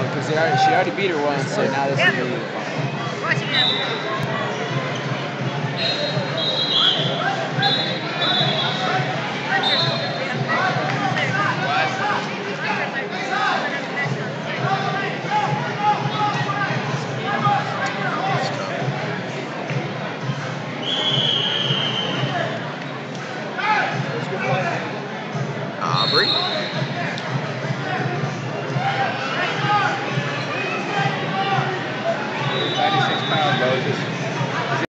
because she already beat her once, so now this will be fun. Watching him. Aubrey.